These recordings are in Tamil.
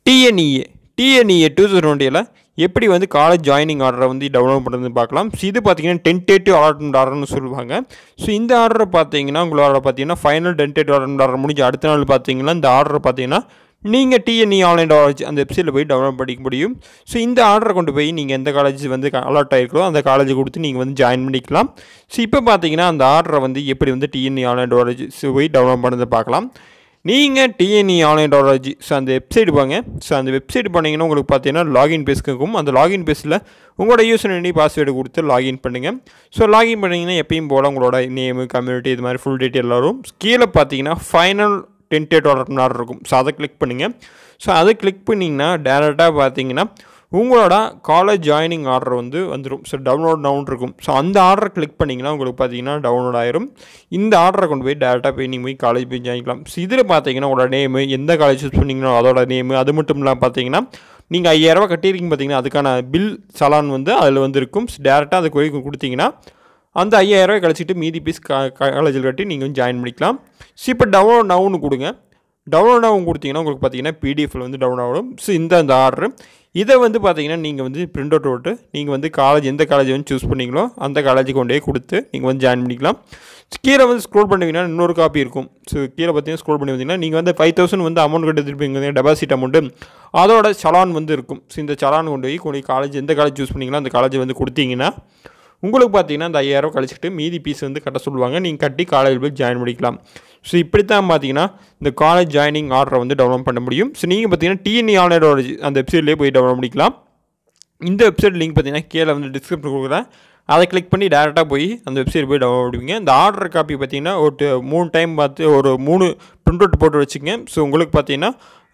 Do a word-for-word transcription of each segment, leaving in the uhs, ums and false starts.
T N E A T N E A twenty twenty ல எப்படி வந்து காலேஜ் ஜாயினிங் ஆர்டரை வந்து டவுன்லோட் பண்ணுறதுன்னு பார்க்கலாம். ஸோ இது பார்த்தீங்கன்னா டென்டேட்டிவ் அலாட்மெண்ட் ஆர்டர்னு சொல்லுவாங்க. ஸோ இந்த ஆர்டரை பார்த்தீங்கன்னா உங்களோட பார்த்தீங்கன்னா ஃபைனல் டென்டேட்டிவ் அலாட்மெண்ட் ஆர்டர் முடிஞ்சு அடுத்த நாள் பார்த்தீங்கன்னா இந்த ஆர்டரை பார்த்தீங்கன்னா நீங்கள் T N E A online college அந்த வெப்சைட்டில் போய் டவுன்லோட் பண்ணிக்க முடியும். ஸோ இந்த ஆர்டரை கொண்டு போய் நீங்கள் எந்த காலேஜ் வந்து அலாட் ஆகிருக்கோ அந்த காலேஜை கொடுத்து நீங்கள் வந்து ஜாயின் பண்ணிக்கலாம். ஸோ இப்போ பார்த்தீங்கன்னா அந்த ஆர்டரை வந்து எப்படி வந்து T N E A online college போய் டவுன்லோட் பண்ணுறதை பார்க்கலாம். நீங்கள் T N E A online டாலஜி ஸோ அந்த வெப்சைட் போங்க. ஸோ அந்த வெப்சைட் போனீங்கன்னா உங்களுக்கு பார்த்தீங்கன்னா லாகின் பேஸ்க்கு இருக்கும். அந்த லாகின் பேஸில் உங்களோட யூசர் ஐடி பாஸ்வேர்டு கொடுத்து லாகின் பண்ணுங்கள். ஸோ லாகின் பண்ணிங்கன்னா எப்பயும் போல் உங்களோட நேமு கம்யூனிட்டி இது மாதிரி ஃபுல் டீட்டெயில் வரும். கீழே பார்த்தீங்கன்னா ஃபைனல் டென்டேட் ஆர்டர் ஆர்டர் இருக்கும். ஸோ அதை கிளிக் பண்ணுங்கள். ஸோ அதை கிளிக் பண்ணிங்கன்னா டேரெக்டாக பார்த்தீங்கன்னா உங்களோட காலேஜ் ஜாயினிங் ஆர்டர் வந்து வந்துடும். ஸோ டவுன்லோட் டவுன் இருக்கும். ஸோ அந்த ஆர்டரை கிளிக் பண்ணிங்கன்னா உங்களுக்கு பார்த்தீங்கன்னா டவுன்லோட் ஆயிரும். இந்த ஆர்டரை கொண்டு போய் டேரெக்டாக போய் நீங்கள் போய் காலேஜ் போய் ஜாயின்க்கலாம். ஸோ இதில் பார்த்தீங்கன்னா உங்களோட நேமு எந்த காலேஜ் சூஸ் பண்ணிங்களோ அதோட நேமு அது மட்டும் இல்லாமல் பார்த்தீங்கன்னா நீங்கள் ஐயாயிரரூவா கட்டியிருக்கீங்க பார்த்தீங்கன்னா அதுக்கான பில் சலான் வந்து அதில் வந்து இருக்கும். ஸோ டேரெக்டாக அதை போய் கொடுத்தீங்கன்னா அந்த ஐயாயிரரூவா கழிச்சிட்டு மீதி பீஸ் காலேஜில் கட்டி நீங்கள் வந்து ஜாயின் பண்ணிக்கலாம். ஸோ இப்போ டவுன்லோட் நவுன்னு கொடுங்க. டவுன்லோட் ஆகும் கொடுத்தீங்கன்னா உங்களுக்கு பார்த்தீங்கன்னா பிடிஎஃப்ல வந்து டவுன்லோட் ஆகும். ஸோ இந்த அந்த ஆர்டர் இதை வந்து பார்த்தீங்கன்னா நீங்கள் வந்து பிரிண்ட் அவுட் போட்டு நீங்கள் வந்து காலேஜ் எந்த காலேஜ் வந்து சூஸ் பண்ணிங்களோ அந்த காலேஜுக்கு கொண்டே கொடுத்து நீங்கள் வந்து ஜாயின் பண்ணிக்கலாம். கீழே வந்து ஸ்க்ரோல் பண்ணிங்கன்னா இன்னொரு காப்பி இருக்கும். ஸோ கீழே பார்த்தீங்கன்னா ஸ்க்ரோல் பண்ணி வந்தீங்கன்னா நீங்கள் வந்து ஃபைவ் தௌசண்ட் வந்து அமௌண்ட் கட்டிருப்பீங்க டெபாசிட் அமௌண்ட்டு அதோட சலான் வந்து இருக்கும். ஸோ இந்த சலான் கொண்டு போய் கொண்டு காலேஜ் எந்த காலேஜ் சூஸ் பண்ணிங்களோ அந்த காலேஜை வந்து கொடுத்தீங்கன்னா உங்களுக்கு பார்த்தீங்கன்னா அந்த ஐயாயிரம் கழிச்சிட்டு மீதி பீஸ் வந்து கட்ட சொல்லுவாங்க. நீங்கள் கட்டி காலேஜ் போய் ஜாயின் பண்ணிக்கலாம். ஸோ இப்படி தான் பார்த்தீங்கன்னா இந்த காலேஜ் ஜாயினிங் ஆர்டரை வந்து டவுன்லோட் பண்ண முடியும். ஸோ நீங்கள் பார்த்தீங்கன்னா T N E A online அந்த வெப்சைட்லேயே போய் டவுன்லோட் பண்ணிக்கலாம். இந்த வெப்சைட் லிங்க் பார்த்தீங்கன்னா கீழே வந்து டிஸ்கிரிப்ஷன் கொடுக்குறேன். அதை கிளிக் பண்ணி டேரெக்டாக போய் அந்த வெப்சைட் போய் டவுன்லோட் பண்ணுவீங்க. இந்த ஆர்டர் காப்பி பார்த்தீங்கன்னா ஒரு மூணு டைம் பார்த்து ஒரு மூணு பிரிண்ட் அவுட் போட்டு வச்சுக்கங்க. ஸோ உங்களுக்கு பார்த்தீங்கன்னா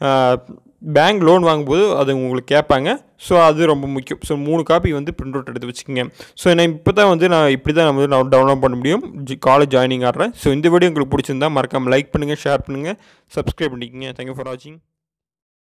பேங்க் லோன் வாங்கும்போது அது உங்களுக்கு கேட்பாங்க. ஸோ அது ரொம்ப முக்கியம். ஸோ மூணு காப்பி வந்து பிரிண்ட் அவுட் எடுத்து வச்சுக்கோங்க. ஸோ நான் இப்போ தான் வந்து நான் இப்படி தான் வந்து நான் டவுன்லோட் பண்ண முடியும் காலேஜ் ஜாயினிங் ஆடுறேன். ஸோ இந்த வீடியோ உங்களுக்கு பிடிச்சிருந்தா மறக்காமல் லைக் பண்ணுங்கள், ஷேர் பண்ணுங்கள், சப்ஸ்கிரைப் பண்ணிக்கோங்க. தேங்க்யூ ஃபார் வாட்சிங்.